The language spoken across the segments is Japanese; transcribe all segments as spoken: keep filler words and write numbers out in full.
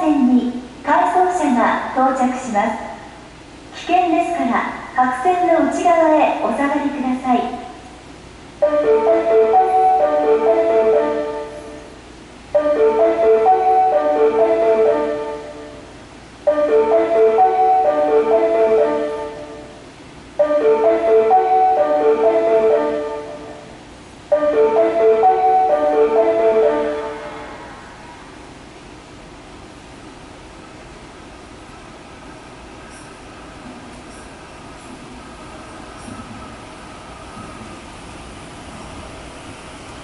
線に回送車が到着します。危険ですから白線の内側へお下がりください。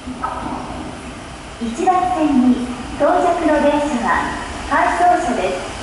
いちばん線に到着の電車は回送車です。